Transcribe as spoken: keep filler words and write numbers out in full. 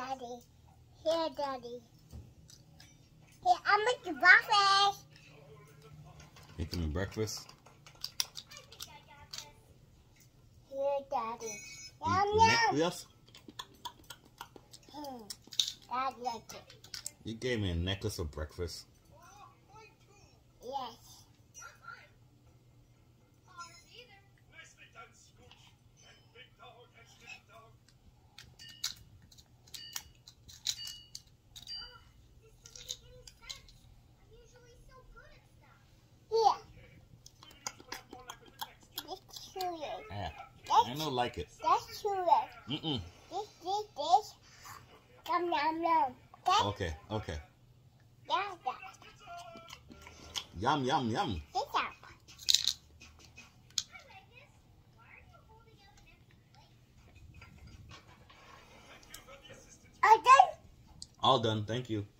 Daddy. Here, Daddy. Here, I'm making breakfast. Making me breakfast? Here, Daddy. You- Yum, you yum. neck- Yes? Hmm. Dad like it. You gave me a necklace for breakfast. Yes. Here. This sugar. Ah, That's, I don't like it. that's sugar. Mm-mm. This, this, this. Yum, yum, yum. That's, Okay, okay. that's, that. Yum, yum, yum. This up. Are done? All done, thank you.